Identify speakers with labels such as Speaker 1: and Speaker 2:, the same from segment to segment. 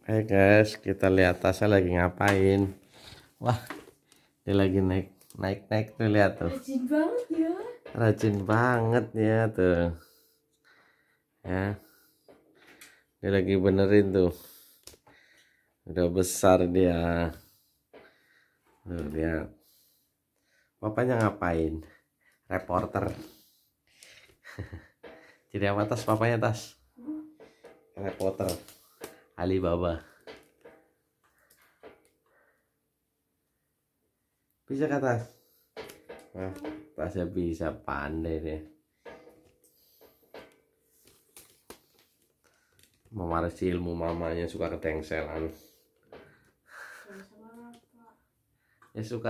Speaker 1: Hai guys, kita lihat Tasya lagi ngapain. Wah, dia lagi naik tuh, lihat tuh.
Speaker 2: Rajin banget ya.
Speaker 1: Rajin banget ya tuh. Ya, dia lagi benerin tuh. Udah besar dia. Tuh, lihat. Papanya ngapain? Reporter. Jadi apa Tas? Papanya Tas? Reporter. Alibaba. Bisa ke Tas? Nah, Tasya bisa, pandai deh. Mewarisi ilmu mamanya, suka kedengselan. Ya suka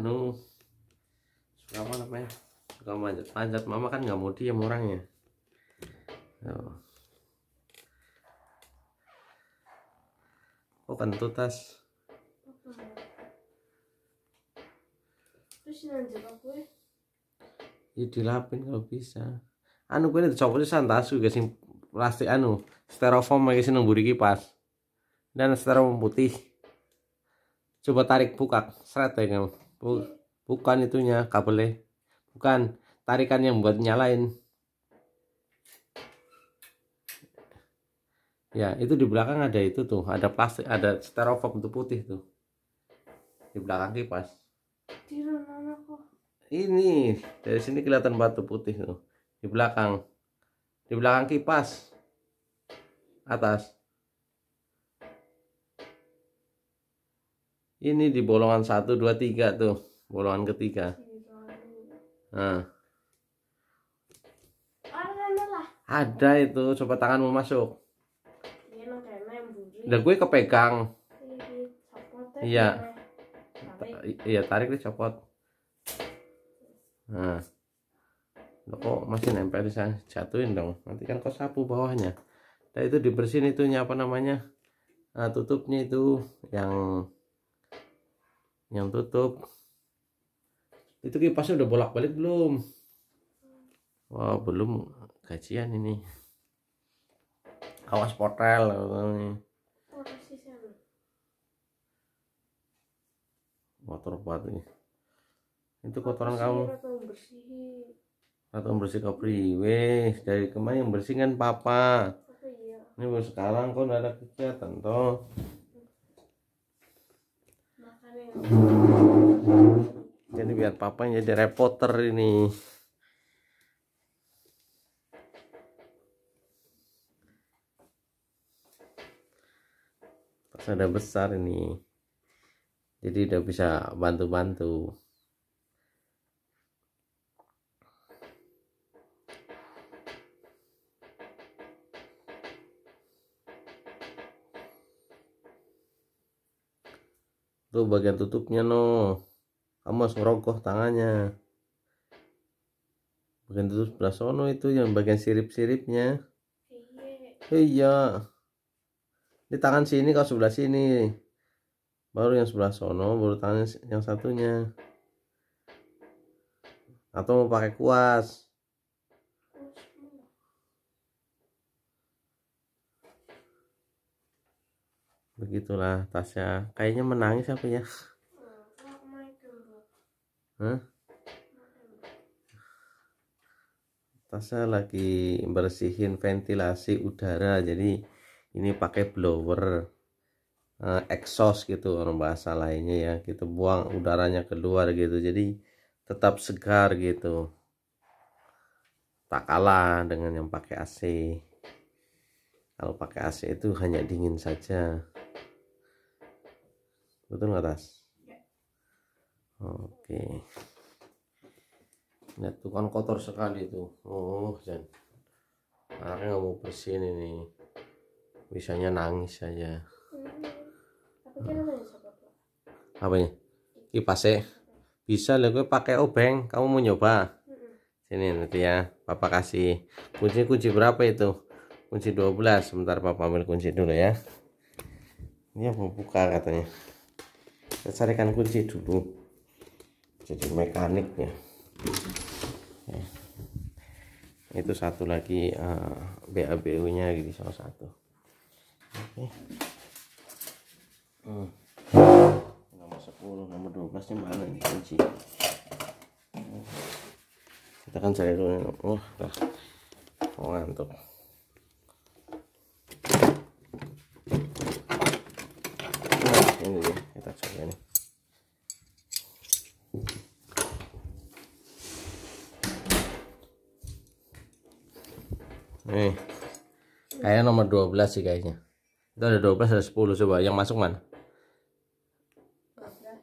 Speaker 1: suka apa namanya, suka manjat mama kan nggak mau diem orangnya. Tuh. Oh kentut Tas.
Speaker 2: Terus nanti gue
Speaker 1: Ya dilapin kalau bisa. Gue ini dicopot santasu guys, sing plastik styrofoam lagi sini nemburi kipas dan styrofoam putih. Coba tarik buka seret ya kamu. Bukan itunya kabelnya, bukan tarikan yang buat nyalain. Ya itu di belakang ada itu tuh, ada plastik, ada styrofoam tuh putih tuh di belakang kipas.
Speaker 2: di mana kok?
Speaker 1: Ini dari sini kelihatan batu putih tuh di belakang kipas atas. Ini di bolongan 1, 2, 3 tuh, bolongan ketiga. Nah, ada itu, coba tanganmu masuk. Udah gue kepegang. Iya. Iya, tarik deh, copot. Nah, lo kok masih nempel di sana, jatuhin dong. Nanti kan kau sapu bawahnya. Nah itu dibersihin itunya apa namanya? Nah, tutupnya itu yang tutup. Itu kipasnya udah bolak-balik belum? Wah, belum, gajian ini. Awas potel motor banget. Itu kotoran kamu. Atau bersih kau priwe dari kemarin yang bersih kan papa. Ini baru sekarang kok udah ada kegiatan toh. Jadi biar papa jadi reporter ini. Pas ada besar ini, jadi udah bisa bantu-bantu. Tuh bagian tutupnya kamu harus ngerogoh tangannya. Bagian tutup sebelah sono itu yang bagian sirip-siripnya. Iya. Di tangan sini kau sebelah sini. Baru yang sebelah sono, baru tangan yang satunya. Atau mau pakai kuas. Begitulah Tasya. Kayaknya menangis apa ya? Hah? Tasya lagi bersihin ventilasi udara, jadi ini pakai blower exhaust gitu orang bahasa lainnya ya, gitu buang udaranya keluar gitu, jadi tetap segar gitu, tak kalah dengan yang pakai AC. Kalau pakai AC itu hanya dingin saja, betul nggak Tas? Oke. Lihat tuh kan kotor sekali tuh. Oh Jan, anaknya nggak mau bersihin ini, bisanya nangis saja. Apanya? Kipasnya bisa lah, gue pakai obeng. Kamu mau nyoba? Sini nanti ya, papa kasih kunci berapa itu? Kunci 12. Sebentar papa ambil kunci dulu ya. Ini mau buka katanya. Kita carikan kunci dulu, jadi mekaniknya ya. Itu satu lagi BABU nya gitu, salah satu. Oke. Nomor 10, nomor 12 nya mana nih kunci? Kita kan cari dulu. Ngantuk. Ini dia, kita coba ini. Nih, kayaknya nomor 12 sih kayaknya. Itu ada 12, ada 10. Coba yang masuk mana?
Speaker 2: 12.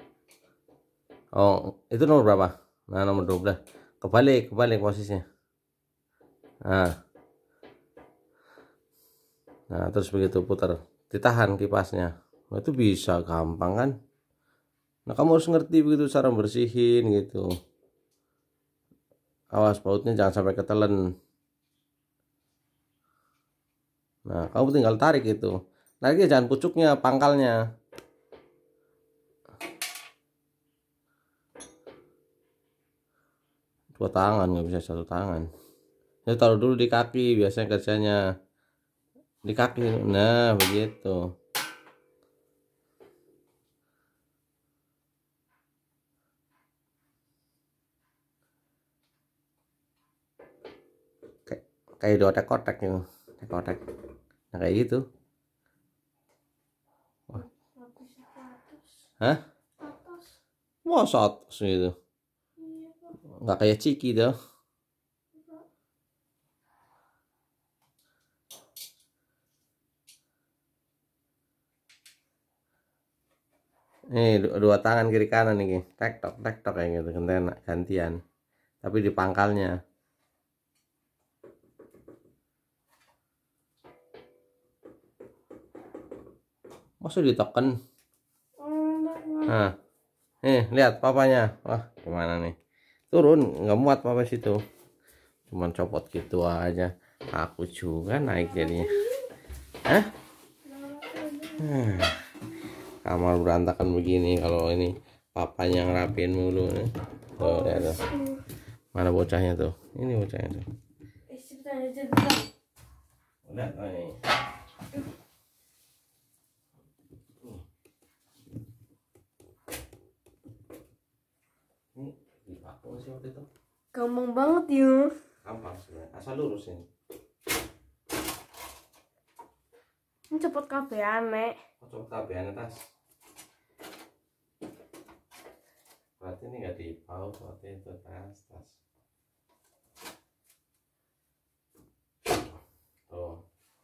Speaker 1: Oh, itu nomor berapa? Nah, nomor 12. Kebalik posisinya. Nah, terus begitu putar, ditahan kipasnya. Nah, itu bisa gampang kan? Nah, kamu harus ngerti begitu cara bersihin gitu. Awas bautnya jangan sampai ketelen. Nah, kamu tinggal tarik itu. Nariknya jangan pucuknya, pangkalnya. Dua tangan, nggak bisa satu tangan. Ini taruh dulu di kaki, biasanya kerjanya di kaki. Nah, begitu. Kayak diotek-otek gitu. Otek. Nah, kayak gitu. Hah?
Speaker 2: Atas.
Speaker 1: Masa atas gitu?
Speaker 2: Iya, Pak.
Speaker 1: Nggak kayak Ciki tuh. Nih dua tangan kiri kanan nih, tek tok kayak gitu, gantian. Tapi di pangkalnya. Masa ditekan? Nah, lihat papanya. Wah, gimana nih? Turun, nggak muat papa situ. Cuman copot gitu aja. Aku juga naik jadinya. Hah? Kamar berantakan begini kalau ini papanya ngerapiin mulu nih. Tuh, lihat tuh. Mana bocahnya tuh? Ini bocahnya tuh. Lihat nih. Ini dipakai sih waktu itu.
Speaker 2: Gampang banget ya.
Speaker 1: Gampang sebenarnya, asal lurusin.
Speaker 2: Ini cepet kabeh aneh.
Speaker 1: Copot kabehan tas. Berarti ini nggak dipaut waktu itu tas. Tuh.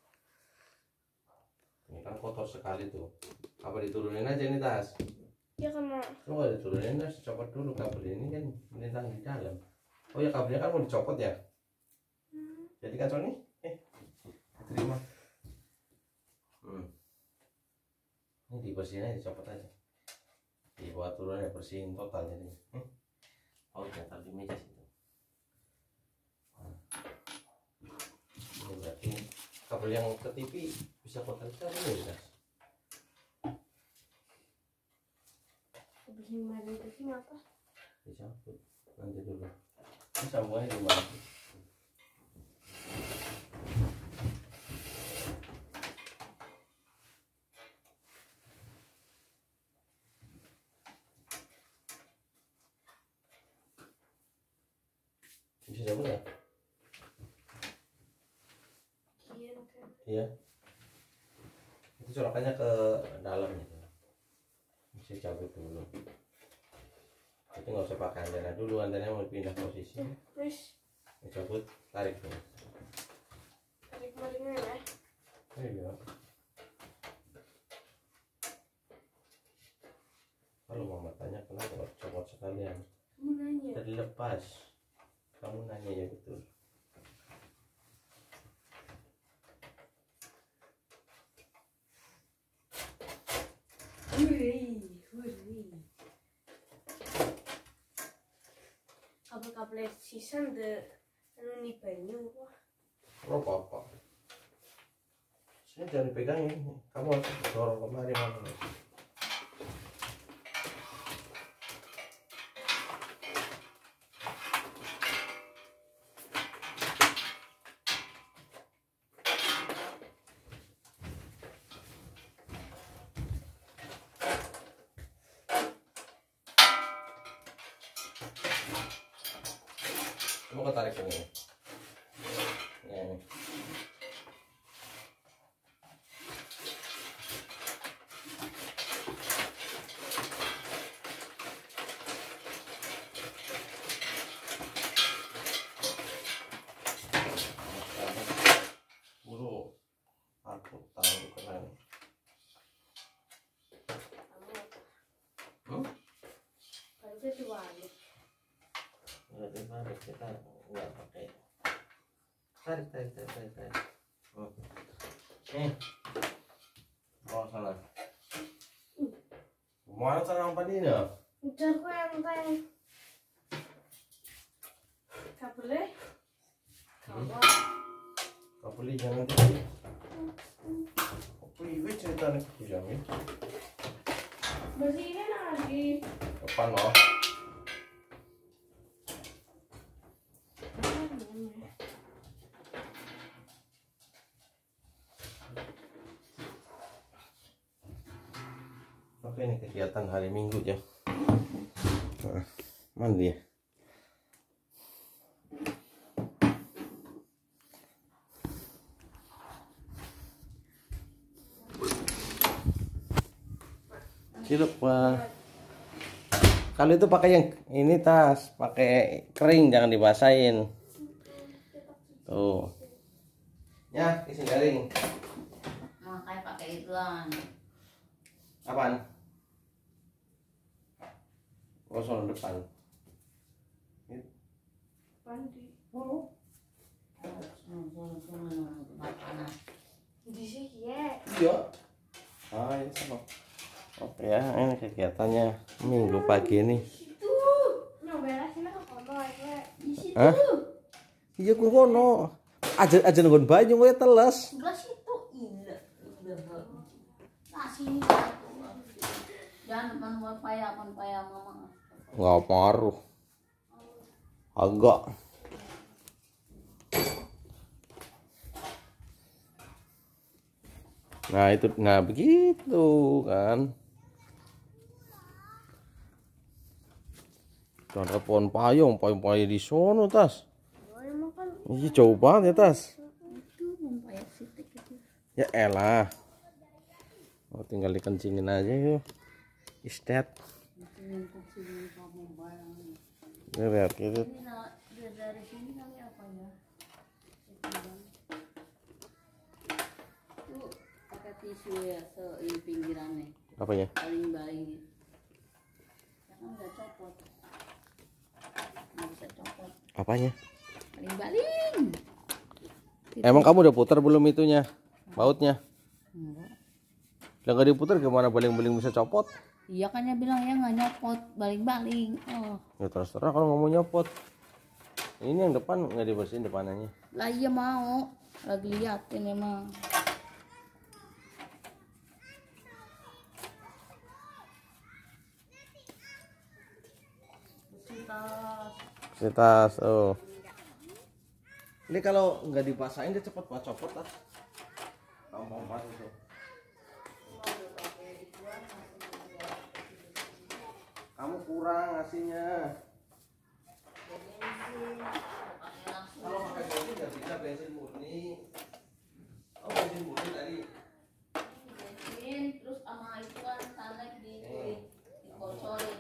Speaker 1: Ini kan kotor sekali tuh. Apa diturunin aja nih tas?
Speaker 2: Ya karena
Speaker 1: Lu nggak diturunin, harus copot dulu kabel ini kan melintang di dalam. Oh ya, kabelnya kan mau dicopot ya. Jadi kacau nih. Terima. Ini dibersihin aja, dicopot aja. Dibawa turun ya, bersihin total jadi. Oh, jatuh di meja situ. Ini berarti kabel yang ke TV bisa kotor ini ya.
Speaker 2: bikin apa?
Speaker 1: Dicabut nanti dulu. Ini sambungannya di mana? Bisa cabut ya? Iya. Itu colokannya ke dalam gitu. Bisa cabut dulu. Itu nggak usah pakai antena dulu, antena mau pindah posisi.
Speaker 2: Terus
Speaker 1: Cabut, tarik dulu.
Speaker 2: tarik malingnya ya.
Speaker 1: Iya. Kalau mama tanya kenapa copot sekalian?
Speaker 2: Kamu nanya.
Speaker 1: Tadi lepas. Kamu nanya ya betul.
Speaker 2: Hurry. Kabel-kabel sisa de anu nih banyu.
Speaker 1: Oh apa? Saya jangan dipegangin. Kamu harus dorong kemari mama. coba ketarik ini. Ya, ini. Buru, aku tahu keren.
Speaker 2: Harusnya dibalik.
Speaker 1: Nggak dibalik, kita nggak pakai. Tarik. Nih, bawa sana. Mana sana apa ini?
Speaker 2: Udah kok enteng. Kabelnya? Kawan.
Speaker 1: Kabeli jangan dulu. Kabeli itu ceritanya kejamin.
Speaker 2: Bersihin lagi.
Speaker 1: Depan loh. Oke, ini kegiatan hari Minggu ya. Nah, mana dia? Ciluk, Pak. Kalau itu pakai yang ini tas, pakai kering, jangan dibasahin. Tuh. Ya, isi garing.
Speaker 3: Makanya pakai ituan.
Speaker 1: Apaan? Oh, soal depan.
Speaker 2: Pandi.
Speaker 1: Oh.
Speaker 2: Di sini ya.
Speaker 1: Iya. Ah, ini sama. Oke ya, ini kegiatannya Minggu pagi ini.
Speaker 2: Itu. Nah, beresin ke kotor ya. Di situ.
Speaker 1: Hah? Iya, gue kono. Aja nungguin banyu gue teles.
Speaker 3: Sebelah situ iya. Nah sini satu. Jangan depan payah mama.
Speaker 1: Nggak paruh. Agak. Nah itu, nah begitu kan. Jangan ada pohon payung di sono tas. Iya jauh banget ya tas.
Speaker 3: Itu payah sitik itu.
Speaker 1: Ya elah. Oh, tinggal dikencingin aja yuk. Istet.
Speaker 3: Yang kecilin kamu barang.
Speaker 1: Lihat gitu.
Speaker 3: Ini dari sini kali apa ya? Tuh pakai tisu ya di pinggirannya.
Speaker 1: Apanya?
Speaker 3: Baling-baling. Karena nggak copot. Nggak bisa copot.
Speaker 1: Apanya?
Speaker 3: Baling-baling.
Speaker 1: Emang kamu udah putar belum itunya? Bautnya?
Speaker 3: Enggak.
Speaker 1: Kalau nggak diputar gimana baling-baling bisa copot?
Speaker 3: Iya kan dia bilang ya nggak nyopot, baling-baling. Oh.
Speaker 1: Ya terserah kalau nggak mau nyopot. Ini yang depan nggak dibersihin depanannya.
Speaker 3: Lah iya mau, lagi liatin emang.
Speaker 1: Tas, oh. Ini kalau nggak dipasain dia cepet banget copot tas. Gampang banget itu. Kamu kurang ngasihnya. Kalau pakai bensin nggak bisa bensin murni. Oh bensin murni tadi.
Speaker 3: Bensin terus sama itu kan tanek dikocorin.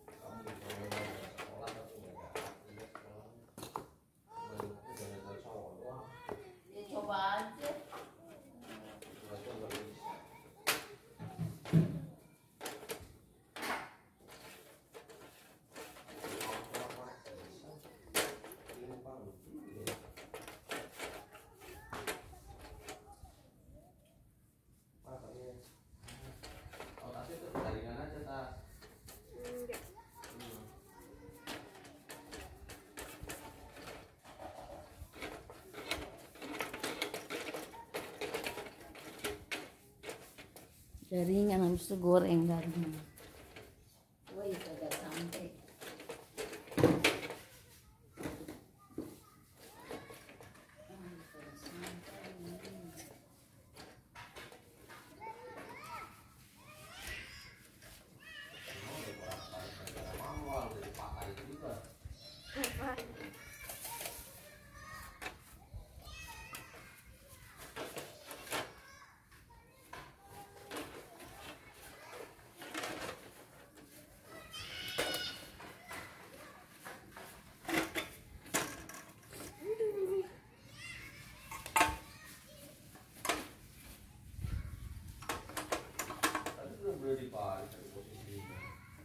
Speaker 3: Ya coba aja. Jaringan habis itu goreng garing. Wah itu agak sampai.
Speaker 1: dibalik dari posisi itu.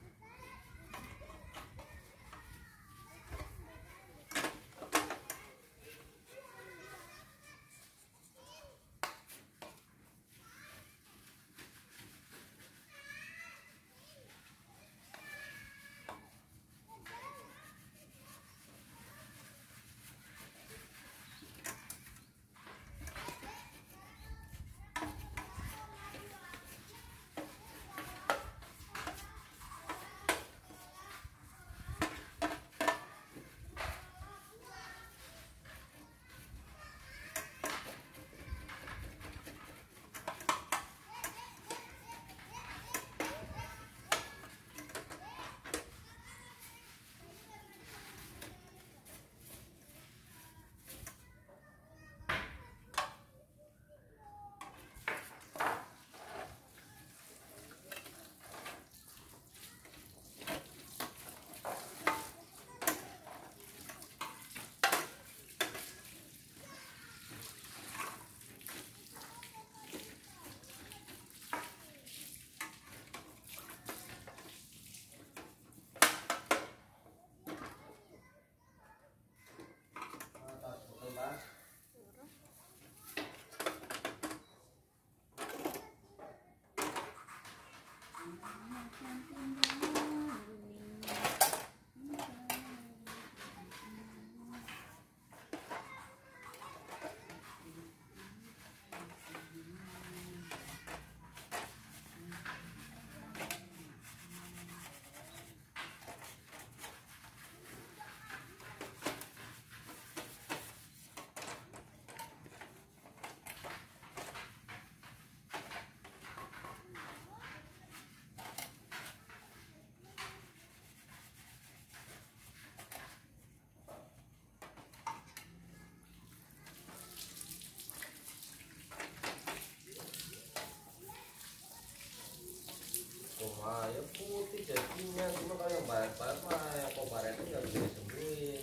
Speaker 1: Ya putih jadinya, cuma kalau yang baret-baret mah yang kobaretnya nggak bisa disembuhin.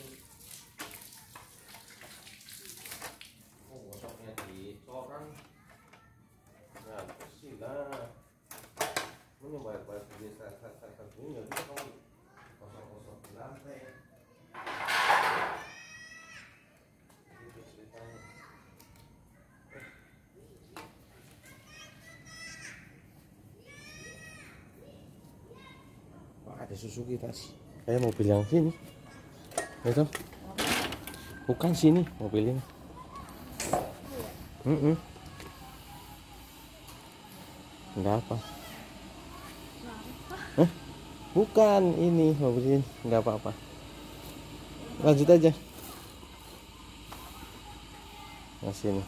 Speaker 1: Oh, gosoknya di coran. Nah, bersih lah. Ini yang baret-baret di saat-saat ini nggak bisa kamu kosong-kosong di lantai. Itu ceritanya. Ada Suzuki tas. Kayak mobil yang sini. Itu. Bukan sini mobil ini. Enggak apa. Bukan ini mobil ini. Enggak apa-apa. Lanjut aja. Nah sini.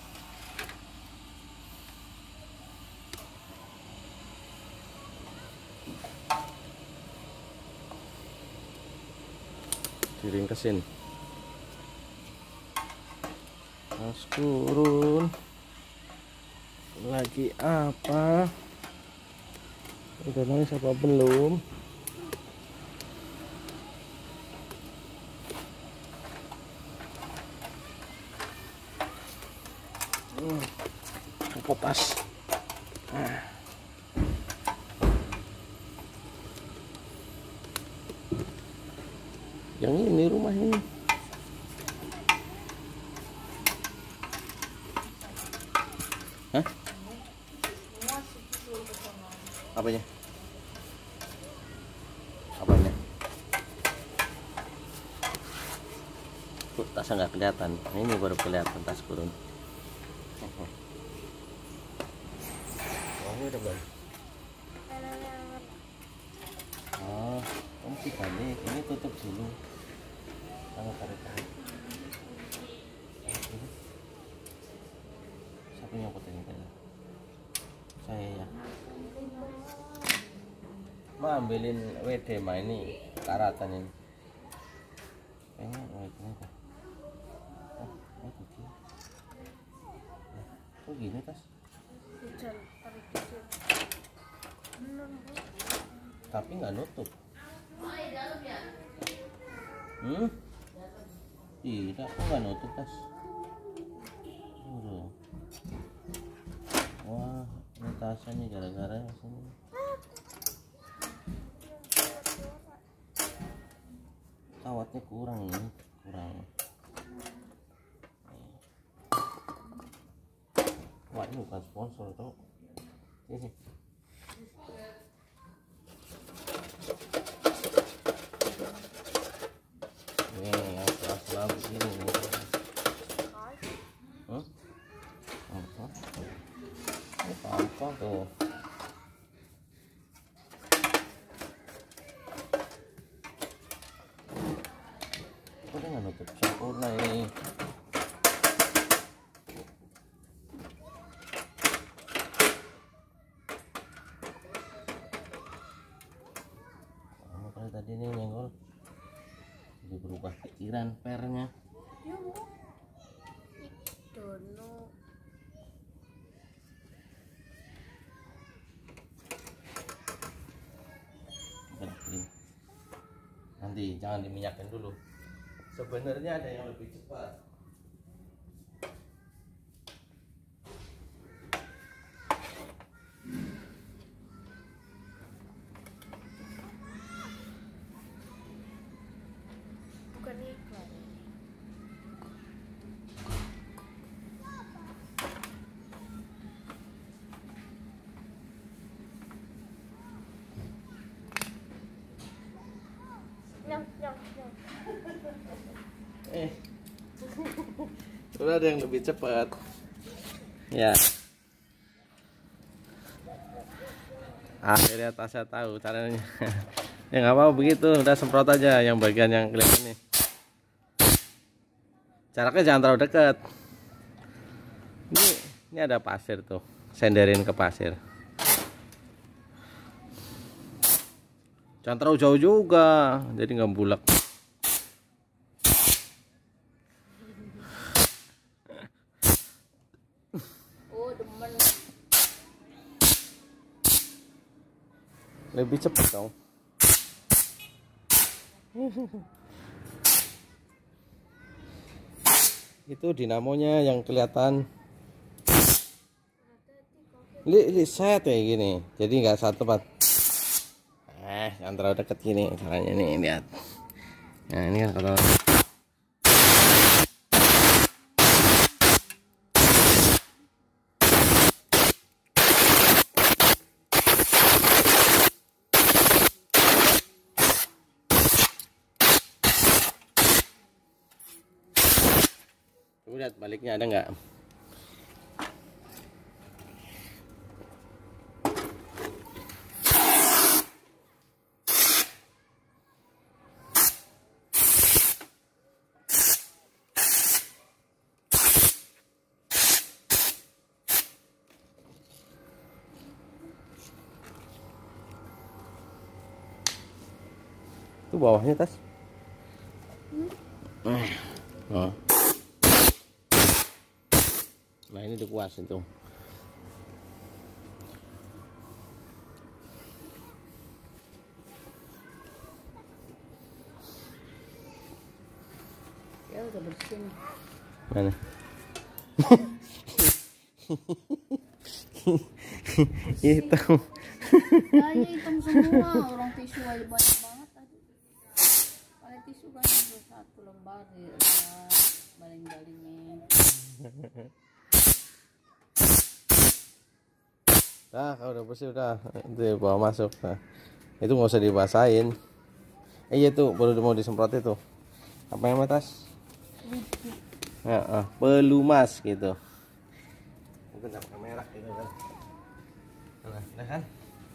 Speaker 1: Diringkesin. Mas turun. Lagi apa? Udah nangis apa belum? Potas. Yang ini rumah ini. Hah? Apanya? Apanya? Tasnya nggak kelihatan. Ini baru kelihatan tas kurun. Oh, ini udah balik. Oh, kamu sih balik. Ini tutup dulu. Kamu tarik. Siapa yang nyangkutin ini? Saya ya. Ma ambilin WD mah ini karatan ini. Kayaknya WD apa? Oh, begini. Kok gini tas? Tapi nggak nutup. Tidak, kok nggak nutup tas? Wah, ini tasnya nih gara-gara sini. kawatnya kurang ini, kurang. Wah, ini bukan sponsor tuh. Ini. Ini yang selalu begini nih. Apa tuh? Udah nggak nutup sempurna ini. Kamu kali tadi nih nyenggol, jadi berubah pikiran pernya.
Speaker 2: Dono.
Speaker 1: Nanti jangan diminyakin dulu. Sebenarnya ada yang lebih cepat.
Speaker 2: Bukan iklan. Nyam.
Speaker 1: Udah ada yang lebih cepat. Ya. Akhirnya Tasya tahu caranya. Ya nggak apa-apa begitu, udah semprot aja yang bagian yang kelihatan nih. Jaraknya jangan terlalu dekat. Ini ada pasir tuh, senderin ke pasir. Jangan terlalu jauh juga, jadi nggak bulak.
Speaker 3: Oh, demen.
Speaker 1: Lebih cepat dong. Itu dinamonya yang kelihatan. Set kayak gini, jadi nggak satu tempat. Jangan terlalu dekat gini caranya nih, lihat. Nah ini kan kalau lihat baliknya ada nggak? Itu bawahnya Tas. Oh. Nah ini dikuas itu.
Speaker 3: Ya udah bersih nih.
Speaker 1: Mana? Hitam.
Speaker 3: Kayaknya hitam semua. Orang tisu aja banyak banget tadi. Pakai tisu kan ada 1 lembar ya. Baling-balingnya.
Speaker 1: Nah kalau udah bersih udah dibawa masuk. Nah, itu nggak usah dibasahin. Iya tuh baru mau disemprot itu. Apa yang Tas? Pelumas gitu. Mungkin pakai merah gitu kan. Nah, udah kan?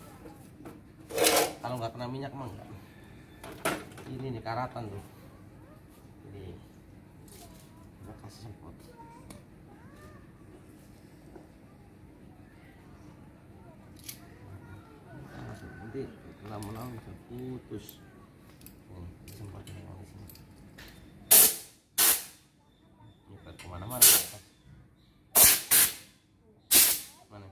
Speaker 1: Kalau nggak kena minyak mah enggak. Ini nih karatan tuh. Jadi kita kasih semprot. Nanti lama-lama bisa putus. Nih, semprotnya yang di sini. Nyebar kemana-mana. Mana?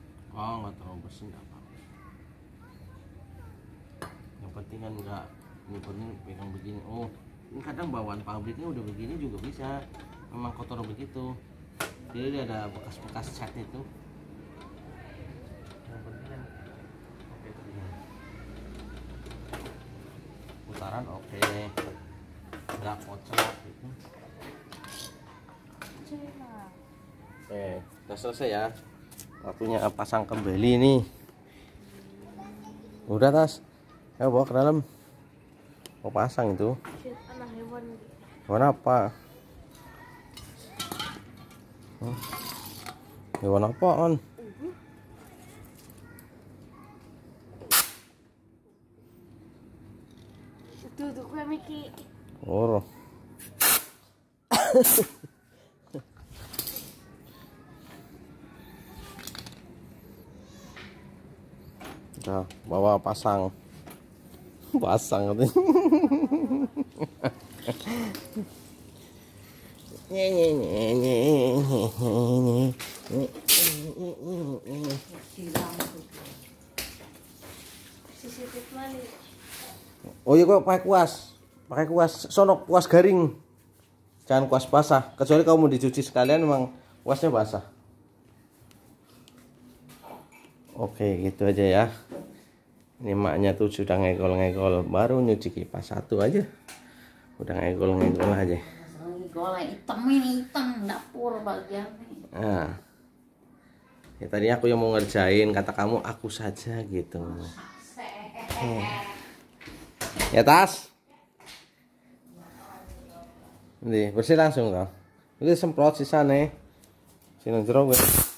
Speaker 1: Oh nggak terlalu bersih nggak apa-apa. Yang penting kan Ini pegang begini. Oh, ini kadang bawaan pabriknya udah begini juga bisa. Memang kotor begitu. Jadi ada bekas-bekas cat itu. Yang penting kan oke terlihat. Putaran oke. Nggak kocak gitu. Oke, udah selesai ya. Waktunya pasang kembali nih. Udah Tas. Ayo bawa ke dalam. Mau pasang itu.
Speaker 2: Anak hewan.
Speaker 1: Hewan apa? Hewan apaan?
Speaker 2: Tuh gue Miki.
Speaker 1: Oh. Udah, bawa pasang. Pasang katanya.
Speaker 2: Sisitip mali.
Speaker 1: Oh iya kok pakai kuas sonok kuas garing, jangan kuas basah, kecuali kamu mau dicuci sekalian memang kuasnya basah. Oke gitu aja ya. Ini maknya tuh sudah ngegol-ngegol, baru nyuci kipas satu aja udah ngegol-ngegol aja.
Speaker 3: Ngegol hitam, ini hitam dapur bagian nih.
Speaker 1: Nah ya, tadi aku yang mau ngerjain, kata kamu aku saja gitu. Ya Tas, nih bersih langsung kau. Itu semprot sisa nih, sini jeruk gue.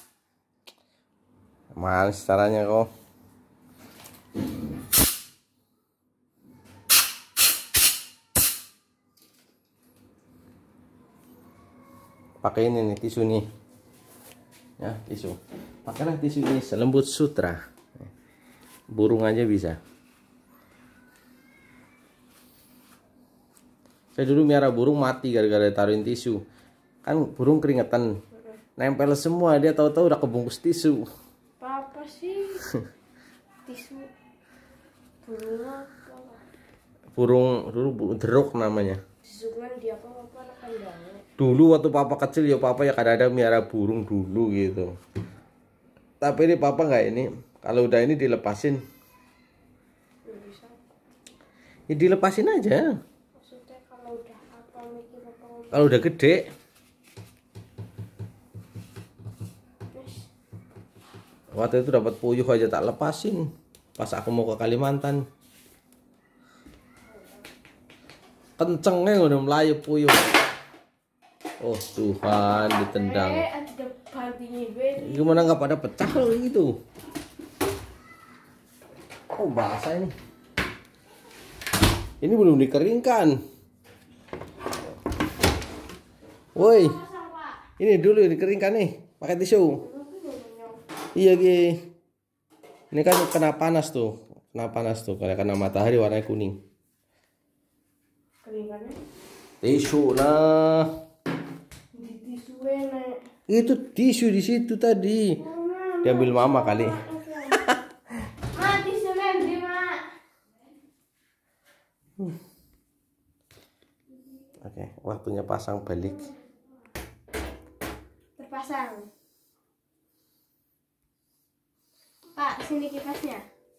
Speaker 1: Males caranya kok. Pakai ini nih tisu nih, ya tisu. Pakailah tisu ini selembut sutra. Burung aja bisa. Saya dulu miara burung mati gara-gara taruhin tisu. Kan burung keringetan, nempel semua, dia tahu-tahu udah kebungkus tisu.
Speaker 2: Apa sih? Tisu. Burung apa?
Speaker 1: Burung dulu deruk namanya.
Speaker 2: Tisu kan dia apa kandangnya.
Speaker 1: Dulu waktu papa kecil ya papa ya kadang-kadang miara burung dulu gitu. Tapi ini papa nggak ini. Kalau udah ini dilepasin.
Speaker 2: Nggak bisa.
Speaker 1: Ya dilepasin aja.
Speaker 2: Maksudnya kalau udah apa mikir apa ngomong.
Speaker 1: Kalau udah gede.
Speaker 2: Terus
Speaker 1: Waktu itu dapat puyuh aja tak lepasin. Pas aku mau ke Kalimantan. Kencengnya udah melayup puyuh. Oh Tuhan, ditendang.
Speaker 2: ada bantingnya gue.
Speaker 1: Gimana nggak pada pecah loh gitu? Oh basah ini. Ini belum dikeringkan. Woi, ini dulu dikeringkan nih, pakai tisu. Iya Gi. Ini kan kena panas tuh, kalau kena matahari warnanya kuning.
Speaker 2: Keringannya
Speaker 1: Tisu nah.
Speaker 2: di tisu enak.
Speaker 1: Itu tisu di situ tadi. Diambil mama kali.
Speaker 2: Ma tisu di mak.
Speaker 1: Oke, waktunya pasang balik.
Speaker 2: Terpasang. Pak, sini kipasnya.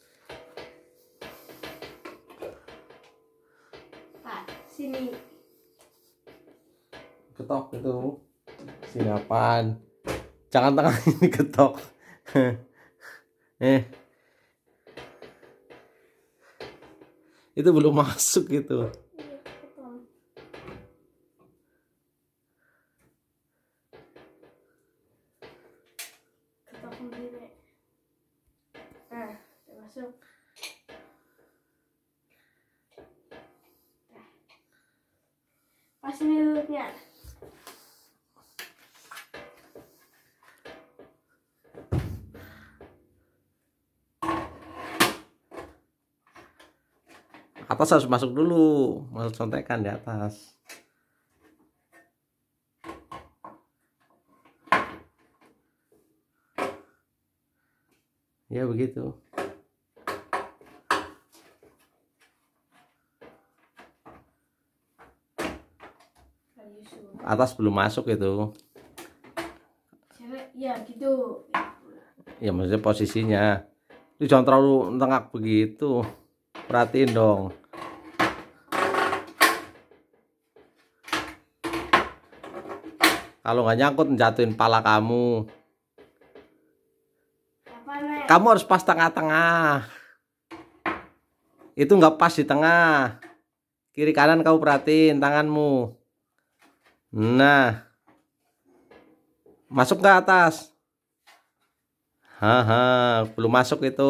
Speaker 2: Pak, sini.
Speaker 1: Ketok itu. Sini apaan? Jangan tangan ini ketok. Itu belum masuk gitu.
Speaker 2: Iya, potong. Ketok sendiri. Nah, udah masuk. Nah. Pas ini tutupnya.
Speaker 1: Atas harus masuk dulu, masuk contekan di atas. Ya begitu. atas belum masuk itu.
Speaker 2: Ya gitu.
Speaker 1: Ya maksudnya posisinya. Itu jangan terlalu tengak begitu. Perhatiin dong. Kalau nggak nyangkut jatuhin pala kamu.
Speaker 2: Apa, Nek?
Speaker 1: Kamu harus pas tengah-tengah. Itu nggak pas di tengah. Kiri kanan kamu perhatiin tanganmu. Nah. Masuk ke atas. Haha, belum masuk itu.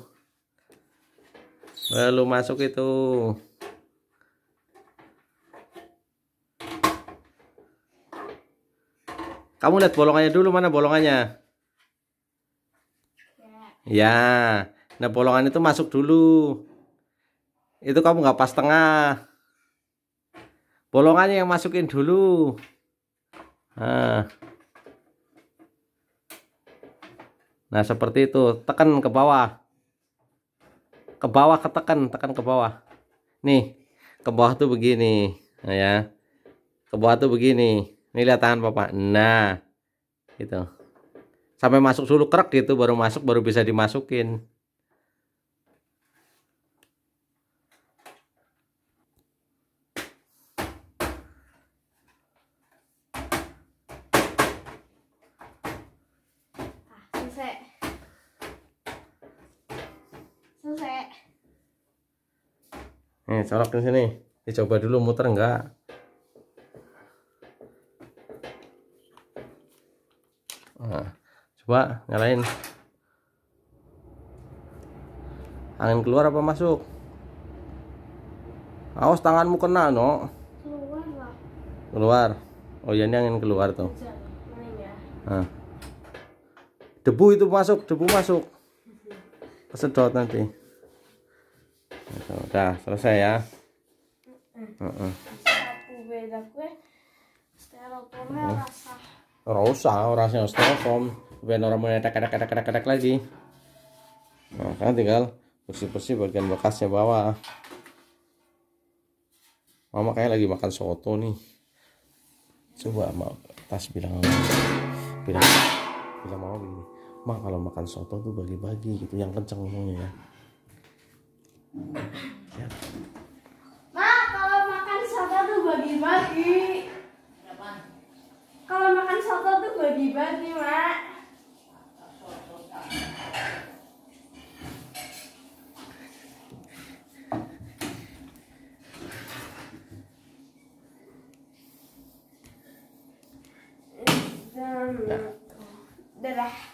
Speaker 1: Belum masuk itu. Kamu lihat bolongannya dulu, mana bolongannya? Ya. Nah, bolongan itu masuk dulu. Itu kamu nggak pas tengah. Bolongannya yang masukin dulu. Nah, seperti itu. Tekan ke bawah. Ke bawah ketekan, tekan ke bawah. Nih, ke bawah tuh begini. Nah, ya. Ke bawah tuh begini. Nih lihat tangan Papa. Nah, gitu. Sampai masuk dulu krek gitu, baru masuk, baru bisa dimasukin.
Speaker 2: Selesai. Selesai.
Speaker 1: Nih, colokin sini. Dicoba dulu muter enggak? Nah, coba nyalain. Angin keluar apa masuk? Awas tanganmu kena, no.
Speaker 2: Keluar lah.
Speaker 1: Keluar. Oh ya, ini angin keluar tuh.
Speaker 2: Main ya.
Speaker 1: Nah. Debu itu masuk, debu masuk. Kesedot nanti. Udah selesai ya.
Speaker 2: Satu beda kue. Styrofoamnya rasa.
Speaker 1: Rasanya styrofoam. Biar orang mau kedek lagi. Nah, kan tinggal bersih-bersih bagian bekasnya bawah. Mama kayak lagi makan soto nih. Coba Tas bilang mama begini. Ma, kalau makan soto tuh bagi-bagi gitu, yang kenceng ngomongnya ya. Ya.
Speaker 2: Ma, kalau makan soto tuh bagi-bagi. Kalau makan soto tuh bagi-bagi, Mak. Dadah.